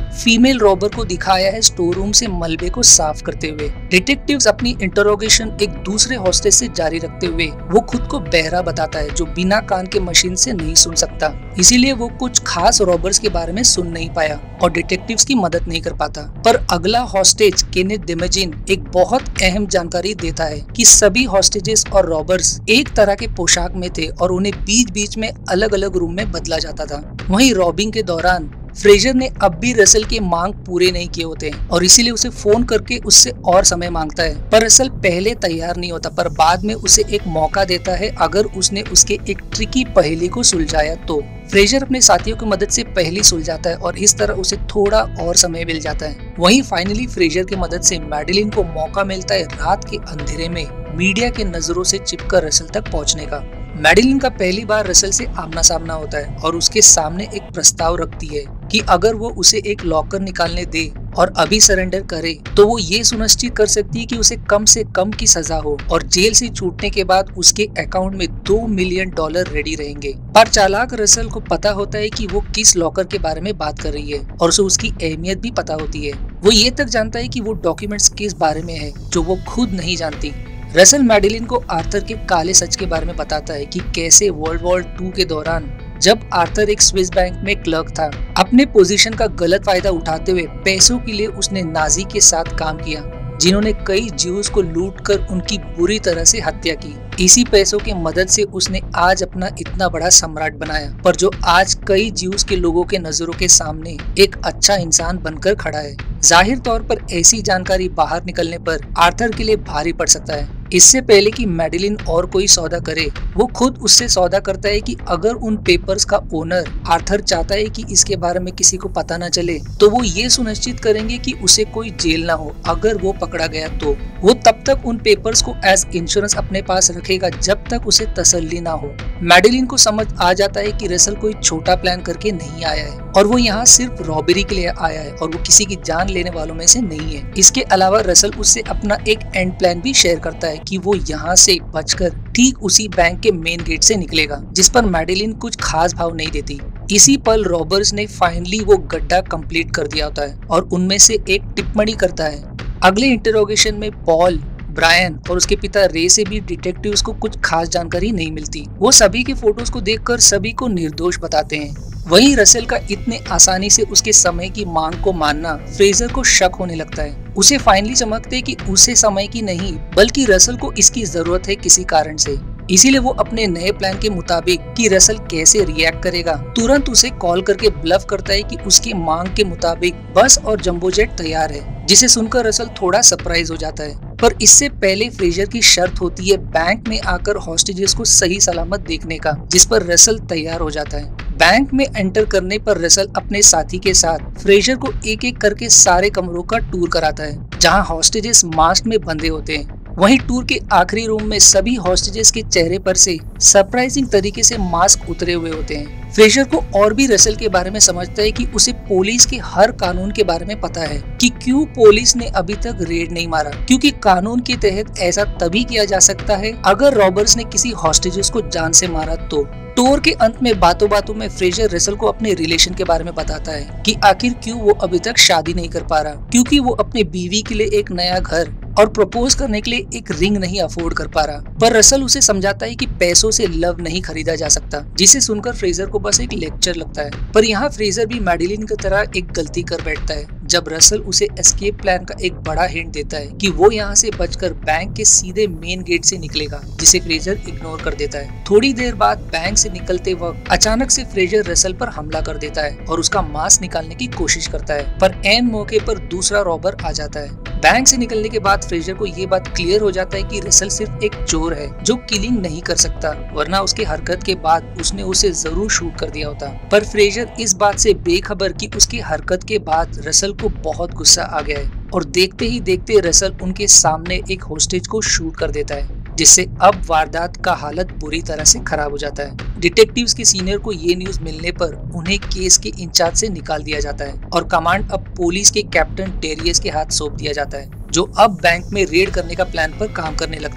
फीमेल रॉबर को दिखाया है स्टोर रूम से मलबे को साफ करते हुए। डिटेक्टिव्स अपनी इंटरोगेशन एक दूसरे हॉस्टेज से जारी रखते हुए वो खुद को बहरा बताता है जो बिना कान के मशीन से नहीं सुन सकता, इसीलिए वो कुछ खास रॉबर्स के बारे में सुन नहीं पाया और डिटेक्टिव्स की मदद नहीं कर पाता। पर अगला हॉस्टेज केनेथ डेमेजिन एक बहुत अहम जानकारी देता है कि सभी हॉस्टेजेस और रॉबर्स एक तरह के पोशाक में थे और उन्हें बीच बीच में अलग अलग रूम में बदला जाता था। वहीं रॉबिंग के दौरान फ्रेजर ने अब भी रसल के मांग पूरे नहीं किए होते हैं और इसीलिए उसे फोन करके उससे और समय मांगता है। पर रसल पहले तैयार नहीं होता, पर बाद में उसे एक मौका देता है अगर उसने उसके एक ट्रिकी पहेली को सुलझाया तो। फ्रेजर अपने साथियों की मदद से पहेली सुलझाता है और इस तरह उसे थोड़ा और समय मिल जाता है। वहीं फाइनली फ्रेजर की मदद से मैडेलिन को मौका मिलता है रात के अंधेरे में मीडिया के नजरों से छिपकर रसल तक पहुंचने का। मैडेलिन का पहली बार रसल से आमना सामना होता है और उसके सामने एक प्रस्ताव रखती है कि अगर वो उसे एक लॉकर निकालने दे और अभी सरेंडर करे तो वो ये सुनिश्चित कर सकती है कि उसे कम से कम की सजा हो और जेल से छूटने के बाद उसके अकाउंट में दो मिलियन डॉलर रेडी रहेंगे। पर चालाक रसल को पता होता है कि वो किस लॉकर के बारे में बात कर रही है और उसे उसकी अहमियत भी पता होती है। वो ये तक जानता है कि वो डॉक्यूमेंट्स किस बारे में है जो वो खुद नहीं जानती। रसल मैडेलिन को आर्थर के काले सच के बारे में बताता है कि कैसे वर्ल्ड वॉर टू के दौरान जब आर्थर एक स्विस बैंक में क्लर्क था, अपने पोजीशन का गलत फायदा उठाते हुए पैसों के लिए उसने नाजी के साथ काम किया जिन्होंने कई ज्यूज को लूटकर उनकी बुरी तरह से हत्या की। इसी पैसों की मदद से उसने आज अपना इतना बड़ा सम्राट बनाया, पर जो आज कई ज्यूज के लोगों के नजरों के सामने एक अच्छा इंसान बनकर खड़ा है। जाहिर तौर पर ऐसी जानकारी बाहर निकलने पर आर्थर के लिए भारी पड़ सकता है। इससे पहले कि मैडेलिन और कोई सौदा करे, वो खुद उससे सौदा करता है कि अगर उन पेपर्स का ओनर आर्थर चाहता है कि इसके बारे में किसी को पता न चले तो वो ये सुनिश्चित करेंगे कि उसे कोई जेल ना हो। अगर वो पकड़ा गया तो वो तब तक उन पेपर्स को एज इंश्योरेंस अपने पास रखेगा जब तक उसे तसल्ली ना हो। मैडेलिन को समझ आ जाता है कि रसल कोई छोटा प्लान करके नहीं आया है और वो यहाँ सिर्फ रॉबरी के लिए आया है और वो किसी की जान लेने वालों में से नहीं है। इसके अलावा रसल उससे अपना एक एंड प्लान भी शेयर करता है कि वो यहाँ से बचकर ठीक उसी बैंक के मेन गेट से निकलेगा, जिस पर मैडेलिन कुछ खास भाव नहीं देती। इसी पल रॉबर्स ने फाइनली वो गड्ढा कंप्लीट कर दिया होता है और उनमें से एक टिप्पणी करता है। अगले इंटरोगेशन में पॉल, ब्रायन और उसके पिता रे से भी डिटेक्टिव्स को कुछ खास जानकारी नहीं मिलती। वो सभी के फोटोज को देखकर सभी को निर्दोष बताते हैं। वहीं रसेल का इतने आसानी से उसके समय की मांग को मानना फ्रेजर को शक होने लगता है। उसे फाइनली समझते है कि उसे समय की नहीं बल्कि रसल को इसकी जरूरत है किसी कारण से। इसीलिए वो अपने नए प्लान के मुताबिक कि रसल कैसे रिएक्ट करेगा तुरंत उसे कॉल करके ब्लफ करता है कि उसकी मांग के मुताबिक बस और जंबो जेट तैयार है, जिसे सुनकर रसल थोड़ा सरप्राइज हो जाता है। पर इससे पहले फ्रेजर की शर्त होती है बैंक में आकर हॉस्टेजेस को सही सलामत देखने का, जिस पर रसल तैयार हो जाता है। बैंक में एंटर करने पर रसल अपने साथी के साथ फ्रेजर को एक एक करके सारे कमरों का टूर कराता है जहां हॉस्टेजेस मास्क में बंधे होते हैं। वहीं टूर के आखिरी रूम में सभी हॉस्टेजेस के चेहरे पर से सरप्राइजिंग तरीके से मास्क उतरे हुए होते हैं। फ्रेजर को और भी रसल के बारे में समझता है कि उसे पुलिस के हर कानून के बारे में पता है कि क्यों पुलिस ने अभी तक रेड नहीं मारा, क्योंकि कानून के तहत ऐसा तभी किया जा सकता है अगर रॉबर्स ने किसी हॉस्टेजेस को जान से मारा तो। टूर के अंत में बातों बातों में फ्रेजर रसल को अपने रिलेशन के बारे में बताता है कि आखिर क्यों वो अभी तक शादी नहीं कर पा रहा, क्योंकि वो अपनी बीवी के लिए एक नया घर और प्रपोज करने के लिए एक रिंग नहीं अफोर्ड कर पा रहा। पर रसल उसे समझाता है कि पैसों से लव नहीं खरीदा जा सकता, जिसे सुनकर फ्रेजर को बस एक लेक्चर लगता है। पर यहाँ फ्रेजर भी मैडेलिन की तरह एक गलती कर बैठता है जब रसल उसे एस्केप प्लान का एक बड़ा हिंट देता है कि वो यहाँ से बचकर बैंक के सीधे मेन गेट से निकलेगा, जिसे फ्रेजर इग्नोर कर देता है। थोड़ी देर बाद बैंक से निकलते वक्त अचानक से फ्रेजर रसल पर हमला कर देता है और उसका मांस निकालने की कोशिश करता है, पर एन मौके पर दूसरा रॉबर आ जाता है। बैंक से निकलने के बाद फ्रेजर को ये बात क्लियर हो जाता है कि रसल सिर्फ एक चोर है जो किलिंग नहीं कर सकता, वरना उसकी हरकत के बाद उसने उसे जरूर शूट कर दिया होता। पर फ्रेजर इस बात से बेखबर कि उसकी हरकत के बाद रसल को बहुत गुस्सा आ गया है और देखते ही देखते रसल उनके सामने एक होस्टेज को शूट कर देता है, जिससे अब वारदात का हालत बुरी तरह से खराब हो जाता है। डिटेक्टिव्स के सीनियर को ये न्यूज मिलने पर उन्हें केस के इंचार्ज से निकाल दिया जाता है और कमांड अब पुलिस के कैप्टन डेरियस के हाथ सौंप दिया जाता है, जो अब बैंक में रेड करने का प्लान पर काम करने लगता है।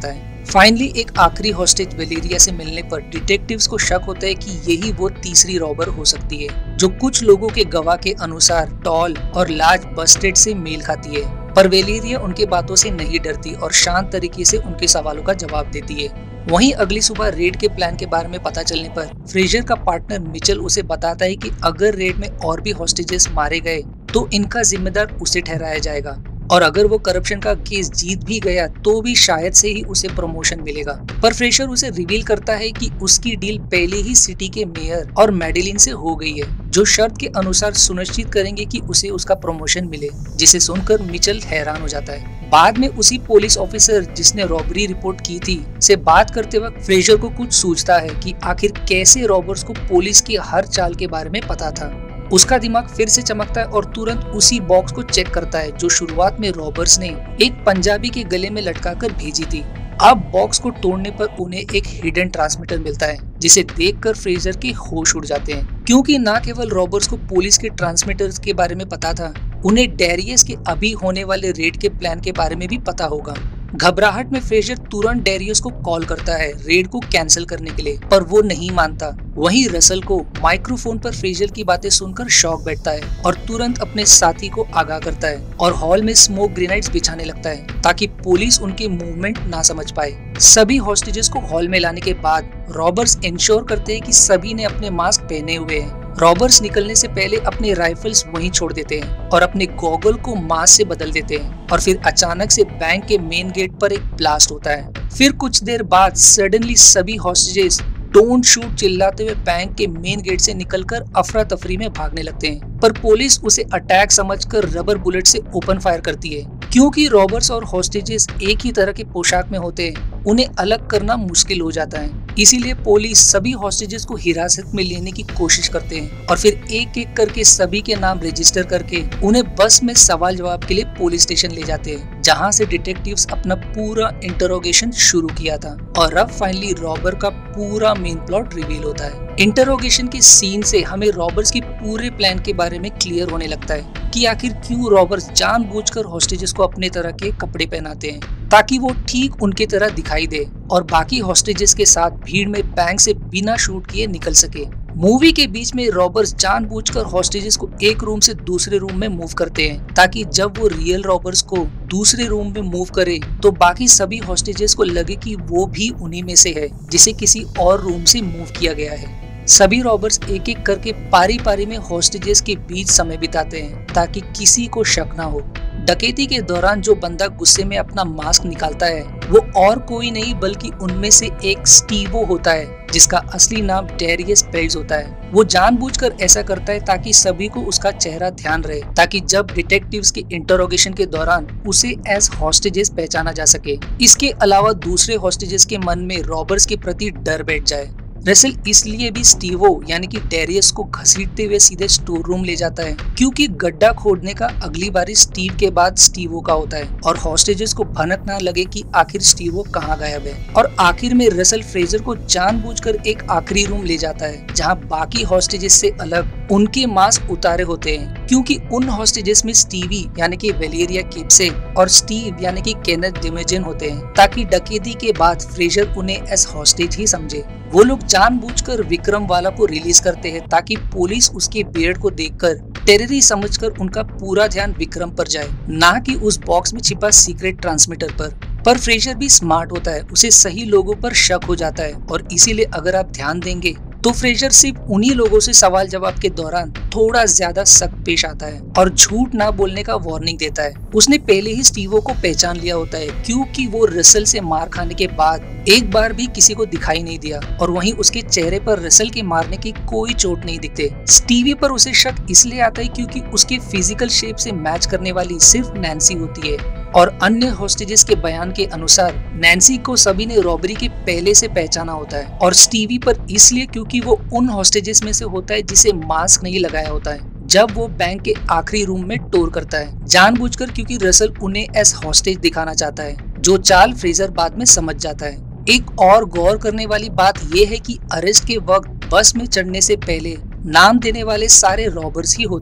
फाइनली एक आखिरी हॉस्टेज वेलेरिया से मिलने पर डिटेक्टिव्स को शक होता है कि यही वो तीसरी रॉबर हो सकती है जो कुछ लोगों के गवाह के अनुसार टॉल और लार्ज बस्टेड से मेल खाती है। पर वेलेरिया उनके बातों से नहीं डरती और शांत तरीके से उनके सवालों का जवाब देती है। वहीं अगली सुबह रेड के प्लान के बारे में पता चलने पर फ्रेजर का पार्टनर मिचेल उसे बताता है कि अगर रेड में और भी हॉस्टेजेस मारे गए तो इनका जिम्मेदार उसे ठहराया जाएगा और अगर वो करप्शन का केस जीत भी गया तो भी शायद से ही उसे प्रमोशन मिलेगा। पर फ्रेशर उसे रिवील करता है कि उसकी डील पहले ही सिटी के मेयर और मैडेलिन से हो गई है जो शर्त के अनुसार सुनिश्चित करेंगे कि उसे उसका प्रमोशन मिले, जिसे सुनकर मिचेल हैरान हो जाता है। बाद में उसी पुलिस ऑफिसर जिसने रॉबरी रिपोर्ट की थी से बात करते वक्त फ्रेजर को कुछ सूझता है कि आखिर कैसे रॉबर्स को पुलिस की हर चाल के बारे में पता था। उसका दिमाग फिर से चमकता है और तुरंत उसी बॉक्स को चेक करता है जो शुरुआत में रॉबर्स ने एक पंजाबी के गले में लटकाकर भेजी थी। अब बॉक्स को तोड़ने पर उन्हें एक हिडन ट्रांसमीटर मिलता है जिसे देखकर फ्रेजर के होश उड़ जाते हैं, क्योंकि न केवल रॉबर्स को पुलिस के ट्रांसमीटर्स के बारे में पता था, उन्हें डेरियस के अभी होने वाले रेड के प्लान के बारे में भी पता होगा। घबराहट में फ्रेजर तुरंत डेरियस को कॉल करता है रेड को कैंसिल करने के लिए, पर वो नहीं मानता। वहीं रसल को माइक्रोफोन पर फ्रेजर की बातें सुनकर शॉक बैठता है और तुरंत अपने साथी को आगाह करता है और हॉल में स्मोक ग्रेनेड्स बिछाने लगता है ताकि पुलिस उनके मूवमेंट ना समझ पाए। सभी हॉस्टेजेस को हॉल में लाने के बाद रॉबर्स इंश्योर करते हैं कि सभी ने अपने मास्क पहने हुए हैं। रॉबर्स निकलने से पहले अपने राइफल्स वहीं छोड़ देते हैं और अपने गॉगल को मास्क से बदल देते हैं और फिर अचानक से बैंक के मेन गेट पर एक ब्लास्ट होता है। फिर कुछ देर बाद सडनली सभी हॉस्टेजेस डोंट शूट चिल्लाते हुए बैंक के मेन गेट से निकलकर अफरा तफरी में भागने लगते हैं, पर पुलिस उसे अटैक समझकर रबर बुलेट से ओपन फायर करती है। क्योंकि रॉबर्स और हॉस्टेजेस एक ही तरह के पोशाक में होते हैं, उन्हें अलग करना मुश्किल हो जाता है। इसीलिए पुलिस सभी हॉस्टेजेस को हिरासत में लेने की कोशिश करते हैं और फिर एक एक करके सभी के नाम रजिस्टर करके उन्हें बस में सवाल जवाब के लिए पुलिस स्टेशन ले जाते हैं, जहां से डिटेक्टिव्स अपना पूरा इंटरोगेशन शुरू किया था। और अब फाइनली रॉबर का पूरा मेन प्लॉट रिवील होता है। इंटरोगेशन के सीन से हमें रॉबर्स की पूरे प्लान के बारे में क्लियर होने लगता है कि आखिर क्यों रॉबर्स जानबूझकर हॉस्टेजेस को अपने तरह के कपड़े पहनाते हैं ताकि वो ठीक उनके तरह दिखाई दे और बाकी हॉस्टेजेस के साथ भीड़ में बैंक से बिना शूट किए निकल सके। मूवी के बीच में रॉबर्स जानबूझकर हॉस्टेजेस को एक रूम से दूसरे रूम में मूव करते हैं ताकि जब वो रियल रॉबर्स को दूसरे रूम में मूव करे तो बाकी सभी हॉस्टेजेस को लगे कि वो भी उन्हीं में से है जिसे किसी और रूम से मूव किया गया है। सभी रॉबर्स एक एक करके पारी पारी में हॉस्टेजेस के बीच समय बिताते हैं ताकि किसी को शक ना हो। डकैती के दौरान जो बंदा गुस्से में अपना मास्क निकालता है वो और कोई नहीं बल्कि उनमें से एक स्टीवो होता है जिसका असली नाम डेरियस पेल्स होता है। वो जानबूझकर ऐसा करता है ताकि सभी को उसका चेहरा ध्यान रहे ताकि जब डिटेक्टिव्स के इंटरोगेशन के दौरान उसे एज हॉस्टेजेस पहचाना जा सके। इसके अलावा दूसरे हॉस्टेजेस के मन में रॉबर्स के प्रति डर बैठ जाए। रसल इसलिए भी स्टीवो यानी कि डेरियस को घसीटते हुए सीधे स्टोर रूम ले जाता है क्योंकि गड्ढा खोदने का अगली बारी स्टीव के बाद स्टीवो का होता है और हॉस्टेजेस को भनक ना लगे कि आखिर स्टीवो कहाँ गायब है। और आखिर में रसल फ्रेजर को जानबूझकर एक आखिरी रूम ले जाता है जहाँ बाकी हॉस्टेजेस से अलग उनके मास्क उतारे होते हैं क्योंकि उन हॉस्टेजेस में स्टीवी यानी कि वेलेरिया किप्से और स्टीव यानी कि केनेथ डिमेजन होते हैं ताकि डकैती के बाद फ्रेजर उन्हें एज हॉस्टेज ही समझे। वो लोग जानबूझकर विक्रम वाला को रिलीज करते हैं ताकि पुलिस उसके बियर्ड को देखकर टेररिस्ट समझकर उनका पूरा ध्यान विक्रम पर जाए, ना कि उस बॉक्स में छिपा सीक्रेट ट्रांसमीटर पर। पर फ्रेजर भी स्मार्ट होता है, उसे सही लोगों पर शक हो जाता है और इसीलिए अगर आप ध्यान देंगे तो फ्रेजर सिर्फ उन्हीं लोगों से सवाल जवाब के दौरान थोड़ा ज्यादा सख्त पेश आता है और झूठ ना बोलने का वार्निंग देता है। उसने पहले ही स्टीवो को पहचान लिया होता है क्योंकि वो रसल से मार खाने के बाद एक बार भी किसी को दिखाई नहीं दिया और वहीं उसके चेहरे पर रसल के मारने की कोई चोट नहीं दिखते। स्टीवी पर उसे शक इसलिए आता है क्योंकि उसके फिजिकल शेप से मैच करने वाली सिर्फ नैन्सी होती है और अन्य हॉस्टेजेस के बयान के अनुसार नैन्सी को सभी ने रॉबरी के पहले से पहचाना होता है और स्टीवी पर इसलिए क्योंकि वो उन हॉस्टेजेस में से होता है जिसे मास्क नहीं लगाया होता है जब वो बैंक के आखिरी रूम में टूर करता है, जानबूझकर क्योंकि रसल उन्हें एज हॉस्टेज दिखाना चाहता है, जो चाल फ्रेजर बाद में समझ जाता है। एक और गौर करने वाली बात यह है कि अरेस्ट के वक्त बस में चढ़ने से पहले नाम देने वाले सारे रॉबर्स ही होते हैं।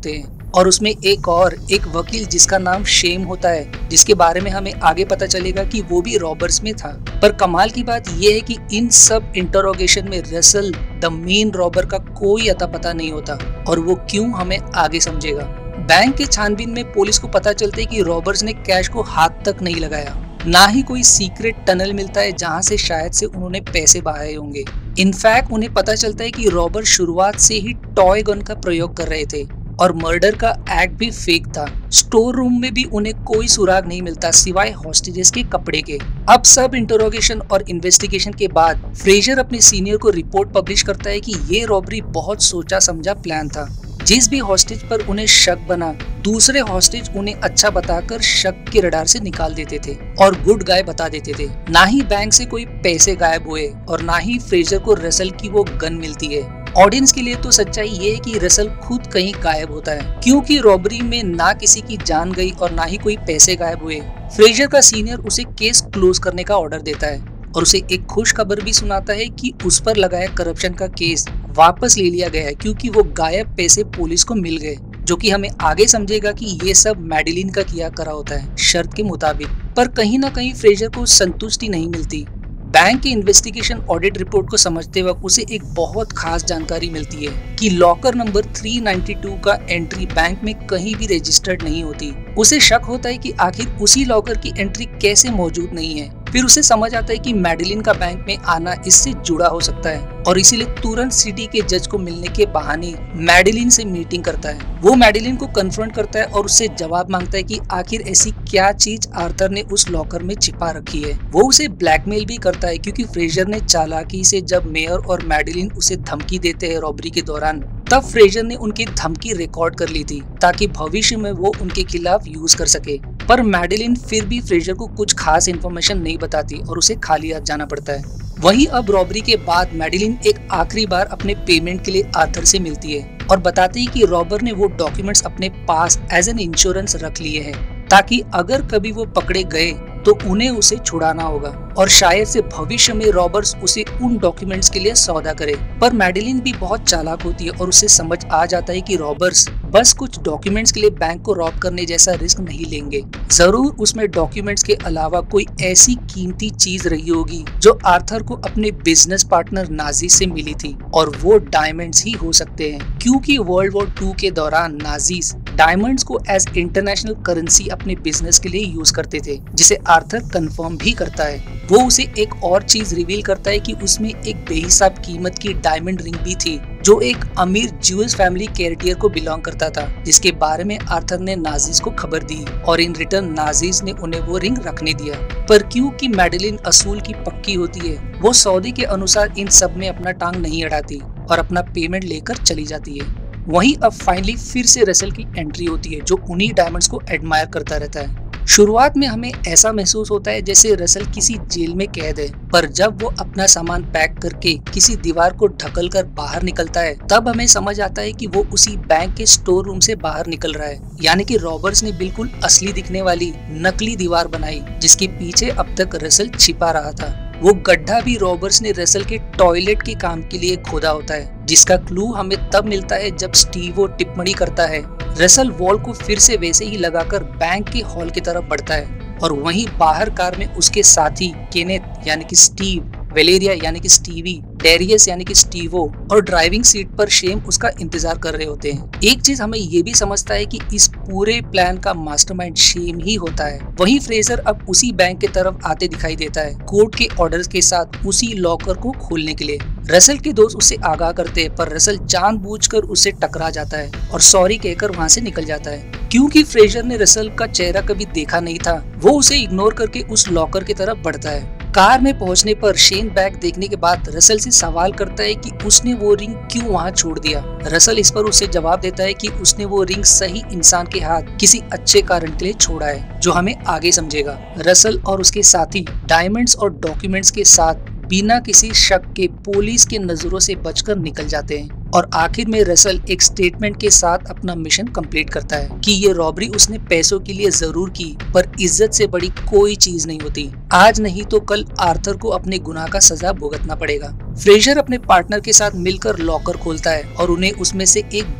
और उसमें एक और एक वकील जिसका नाम शेम होता है, जिसके बारे में हमें आगे पता चलेगा कि वो भी रॉबर्स में था। पर कमाल की बात यह है कि इन सब इंटरोगेशन में रसल द मेन रॉबर का कोई अता पता नहीं होता, और वो क्यों हमें आगे समझेगा। बैंक के छानबीन में पुलिस को पता चलता है कि रॉबर्स ने कैश को हाथ तक नहीं लगाया, ना ही कोई सीक्रेट टनल मिलता है जहां से शायद से उन्होंने पैसे बहाए होंगे। इनफैक्ट उन्हें पता चलता है कि रॉबर शुरुआत से ही टॉय गन का प्रयोग कर रहे थे और मर्डर का एक्ट भी फेक था। स्टोर रूम में भी उन्हें कोई सुराग नहीं मिलता सिवाय हॉस्टेजेस के कपड़े के। अब सब इंटरोगेशन और इन्वेस्टिगेशन के बाद फ्रेजर अपने सीनियर को रिपोर्ट पब्लिश करता है कि ये रॉबरी बहुत सोचा समझा प्लान था। जिस भी हॉस्टेज पर उन्हें शक बना, दूसरे हॉस्टेज उन्हें अच्छा बताकर शक के रडार से निकाल देते थे और गुड गाय बता देते थे। ना ही बैंक से कोई पैसे गायब हुए और ना ही फ्रेजर को रसल की वो गन मिलती है। ऑडियंस के लिए तो सच्चाई ये है कि रसल खुद कहीं गायब होता है, क्योंकि रॉबरी में ना किसी की जान गई और ना ही कोई पैसे गायब हुए। फ्रेजर का सीनियर उसे केस क्लोज करने का ऑर्डर देता है और उसे एक खुश खबर भी सुनाता है कि उस पर लगाया करप्शन का केस वापस ले लिया गया है, क्योंकि वो गायब पैसे पुलिस को मिल गए, जो कि हमें आगे समझेगा कि ये सब मैडेलिन का किया करा होता है शर्त के मुताबिक। पर कहीं ना कहीं फ्रेजर को संतुष्टि नहीं मिलती। बैंक की इन्वेस्टिगेशन ऑडिट रिपोर्ट को समझते वक्त उसे एक बहुत खास जानकारी मिलती है कि लॉकर नंबर तीन सौ बानवे का एंट्री बैंक में कहीं भी रजिस्टर्ड नहीं होती। उसे शक होता है कि आखिर उसी लॉकर की एंट्री कैसे मौजूद नहीं है। फिर उसे समझ आता है कि मैडेलिन का बैंक में आना इससे जुड़ा हो सकता है, और इसीलिए तुरंत सिटी के जज को मिलने के बहाने मैडेलिन से मीटिंग करता है। वो मैडेलिन को कन्फ्रंट करता है और उससे जवाब मांगता है कि आखिर ऐसी क्या चीज आर्थर ने उस लॉकर में छिपा रखी है। वो उसे ब्लैकमेल भी करता है, क्योंकि फ्रेजर ने चालाकी से जब मेयर और मैडेलिन उसे धमकी देते हैं रॉबरी के दौरान, तब फ्रेजर ने उनकी धमकी रिकॉर्ड कर ली थी ताकि भविष्य में वो उनके खिलाफ यूज कर सके। पर मैडेलिन फिर भी फ्रेजर को कुछ खास इन्फॉर्मेशन नहीं बताती और उसे खाली हाथ जाना पड़ता है। वहीं अब रॉबरी के बाद मैडेलिन एक आखिरी बार अपने पेमेंट के लिए आर्थर से मिलती है और बताती है कि रॉबर ने वो डॉक्यूमेंट्स अपने पास एज एन इंश्योरेंस रख लिए हैं, ताकि अगर कभी वो पकड़े गए तो उन्हें उसे छुड़ाना होगा, और शायद से भविष्य में रॉबर्स उसे उन डॉक्यूमेंट्स के लिए सौदा करे। पर मैडेलिन भी बहुत चालाक होती है और उसे समझ आ जाता है कि रॉबर्स बस कुछ डॉक्यूमेंट्स के लिए बैंक को रॉब करने जैसा रिस्क नहीं लेंगे। जरूर उसमें डॉक्यूमेंट्स के अलावा कोई ऐसी कीमती चीज रही होगी जो आर्थर को अपने बिजनेस पार्टनर नाजी से मिली थी, और वो डायमंड्स ही हो सकते हैं, क्योंकि वर्ल्ड वॉर टू के दौरान नाजीज डायमंड्स को एज इंटरनेशनल करेंसी अपने बिजनेस के लिए यूज करते थे, जिसे आर्थर कंफर्म भी करता है। वो उसे एक और चीज रिवील करता है कि उसमें एक बेहिसाब कीमत की डायमंड रिंग भी थी, जो एक अमीर ज्यूइश फैमिली कैरेटियर को बिलोंग करता था, जिसके बारे में आर्थर ने नाजीज को खबर दी और इन रिटर्न नाजीज ने उन्हें वो रिंग रखने दिया। पर क्योंकि मैडेलिन असूल की पक्की होती है, वो सौदे के अनुसार इन सब में अपना टांग नहीं अड़ाती और अपना पेमेंट लेकर चली जाती है। वहीं अब फाइनली फिर से रसल की एंट्री होती है, जो उन्हीं डायमंड्स को एडमायर करता रहता है। शुरुआत में हमें ऐसा महसूस होता है जैसे रसल किसी जेल में कैद है, पर जब वो अपना सामान पैक करके किसी दीवार को ढकल कर बाहर निकलता है, तब हमें समझ आता है कि वो उसी बैंक के स्टोर रूम से बाहर निकल रहा है। यानी कि रॉबर्स ने बिल्कुल असली दिखने वाली नकली दीवार बनाई, जिसके पीछे अब तक रसल छिपा रहा था। वो गड्ढा भी रॉबर्स ने रसल के टॉयलेट के काम के लिए खोदा होता है, जिसका क्लू हमें तब मिलता है जब स्टीव टिप्पणी करता है। रसल वॉल को फिर से वैसे ही लगाकर बैंक के हॉल की तरफ बढ़ता है, और वहीं बाहर कार में उसके साथी केनेथ यानी कि स्टीव, वेलेरिया यानी कि स्टीवी, डेरियस यानी कि स्टीवो और ड्राइविंग सीट पर शेम उसका इंतजार कर रहे होते हैं। एक चीज हमें ये भी समझता है कि इस पूरे प्लान का मास्टरमाइंड शेम ही होता है। वहीं फ्रेजर अब उसी बैंक की तरफ आते दिखाई देता है, कोर्ट के ऑर्डर्स के साथ उसी लॉकर को खोलने के लिए। रसल के दोस्त उसे आगाह करते हैं, पर रसल जानबूझकर उससे टकरा जाता है और सॉरी कहकर वहाँ से निकल जाता है। क्योंकि फ्रेजर ने रसल का चेहरा कभी देखा नहीं था, वो उसे इग्नोर करके उस लॉकर की तरफ बढ़ता है। कार में पहुंचने पर शेन बैग देखने के बाद रसल से सवाल करता है कि उसने वो रिंग क्यों वहां छोड़ दिया। रसल इस पर उसे जवाब देता है कि उसने वो रिंग सही इंसान के हाथ किसी अच्छे कारण के लिए छोड़ा है, जो हमें आगे समझेगा। रसल और उसके साथी डायमंड्स और डॉक्यूमेंट्स के साथ बिना किसी शक के पुलिस के नजरों से बचकर निकल जाते हैं, और आखिर में रसल एक स्टेटमेंट के साथ अपना मिशन कंप्लीट करता है कि ये रॉबरी उसने पैसों के लिए जरूर की, पर इज्जत से बड़ी कोई चीज नहीं होती। आज नहीं तो कल आर्थर को अपने गुनाह का सजा भुगतना पड़ेगा। फ्रेजर अपने पार्टनर के साथ मिलकर लॉकर खोलता है और उन्हें उसमें से एक गम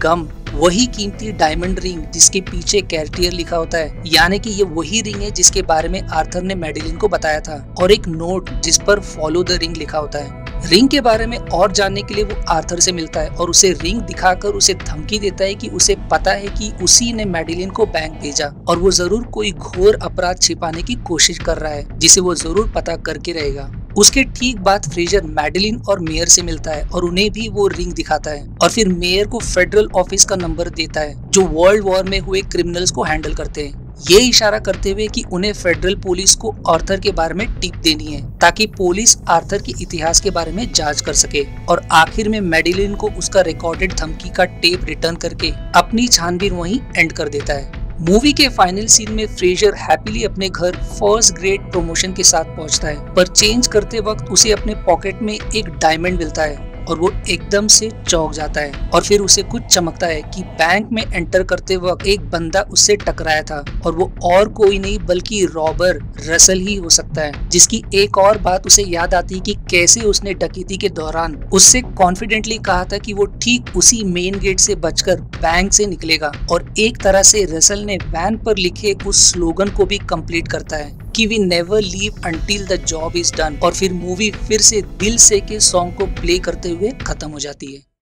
वही कीमती डायमंड रिंग जिसके पीछे कैरेटियर लिखा होता है, यानी कि ये वही रिंग है जिसके बारे में आर्थर ने मैडेलिन को बताया था, और एक नोट जिस पर फॉलो द रिंग लिखा होता है। रिंग के बारे में और जानने के लिए वो आर्थर से मिलता है और उसे रिंग दिखाकर उसे धमकी देता है कि उसे पता है कि उसी ने मैडेलिन को बैंक भेजा और वो जरूर कोई घोर अपराध छिपाने की कोशिश कर रहा है जिसे वो जरूर पता करके रहेगा। उसके ठीक बाद फ्रेजर मैडेलिन और मेयर से मिलता है और उन्हें भी वो रिंग दिखाता है और फिर मेयर को फेडरल ऑफिस का नंबर देता है जो वर्ल्ड वॉर में हुए क्रिमिनल्स को हैंडल करते हैं, ये इशारा करते हुए कि उन्हें फेडरल पुलिस को आर्थर के बारे में टिप देनी है ताकि पुलिस आर्थर के इतिहास के बारे में जांच कर सके। और आखिर में मैडेलिन को उसका रिकॉर्डेड धमकी का टेप रिटर्न करके अपनी छानबीन वहीं एंड कर देता है। मूवी के फाइनल सीन में फ्रेजर हैप्पीली अपने घर फर्स्ट ग्रेड प्रमोशन के साथ पहुंचता है, पर चेंज करते वक्त उसे अपने पॉकेट में एक डायमंड मिलता है और वो एकदम से चौंक जाता है और फिर उसे कुछ चमकता है कि बैंक में एंटर करते वक्त एक बंदा उससे टकराया था और वो और कोई नहीं बल्कि रॉबर रसल ही हो सकता है, जिसकी एक और बात उसे याद आती है कि कैसे उसने डकैती के दौरान उससे कॉन्फिडेंटली कहा था कि वो ठीक उसी मेन गेट से बचकर बैंक से निकलेगा। और एक तरह से रसल ने वैन पर लिखे उस स्लोगन को भी कंप्लीट करता है कि we never leave until the job is done, और फिर मूवी फिर से दिल से के सॉन्ग को प्ले करते हुए खत्म हो जाती है।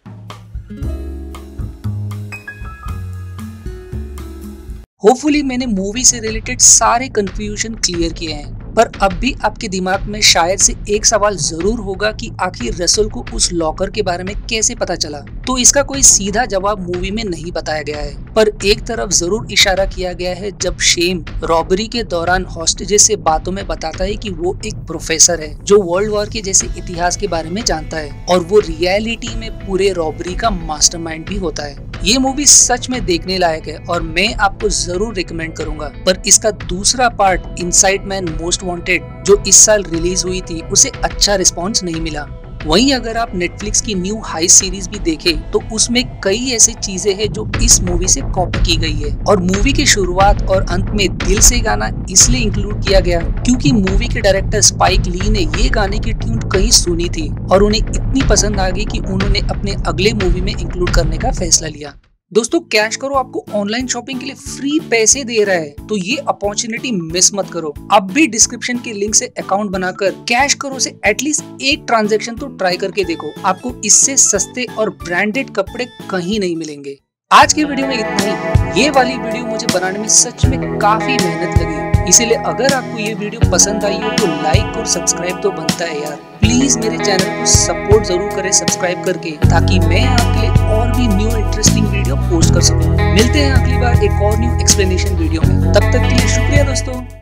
होपफुली मैंने मूवी से रिलेटेड सारे कंफ्यूजन क्लियर किए हैं, पर अब भी आपके दिमाग में शायद से एक सवाल जरूर होगा कि आखिर रसल को उस लॉकर के बारे में कैसे पता चला। तो इसका कोई सीधा जवाब मूवी में नहीं बताया गया है, पर एक तरफ जरूर इशारा किया गया है जब शेम रॉबरी के दौरान हॉस्टेजेस से बातों में बताता है कि वो एक प्रोफेसर है जो वर्ल्ड वॉर के जैसे इतिहास के बारे में जानता है और वो रियलिटी में पूरे रॉबरी का मास्टरमाइंड भी होता है। ये मूवी सच में देखने लायक है और मैं आपको जरूर रिकमेंड करूंगा, पर इसका दूसरा part Inside Man Most Wanted जो इस साल रिलीज हुई थी उसे अच्छा रिस्पॉन्स नहीं मिला। वहीं अगर आप नेटफ्लिक्स की न्यू हाइस्ट सीरीज भी देखें तो उसमें कई ऐसी चीजें हैं जो इस मूवी से कॉपी की गई है, और मूवी की शुरुआत और अंत में दिल से गाना इसलिए इंक्लूड किया गया क्योंकि मूवी के डायरेक्टर स्पाइक ली ने ये गाने की ट्यून कहीं सुनी थी और उन्हें इतनी पसंद आ गई कि उन्होंने अपने अगले मूवी में इंक्लूड करने का फैसला लिया। दोस्तों, कैश करो आपको ऑनलाइन शॉपिंग के लिए फ्री पैसे दे रहा है, तो ये अपॉर्चुनिटी मिस मत करो। अब भी डिस्क्रिप्शन के लिंक से अकाउंट बनाकर कैश करो से एटलीस्ट एक ट्रांजैक्शन तो ट्राई करके देखो, आपको इससे सस्ते और ब्रांडेड कपड़े कहीं नहीं मिलेंगे। आज के वीडियो में इतना ही। ये वाली वीडियो मुझे बनाने में सच में काफी मेहनत लगी, इसीलिए अगर आपको ये वीडियो पसंद आई हो तो लाइक और सब्सक्राइब तो बनता है यार। प्लीज मेरे चैनल को सपोर्ट जरूर करें सब्सक्राइब करके, ताकि मैं आपके लिए और भी न्यू इंटरेस्टिंग वीडियो पोस्ट कर सकूं। मिलते हैं अगली बार एक और न्यू एक्सप्लेनेशन वीडियो में, तब तक के लिए शुक्रिया दोस्तों।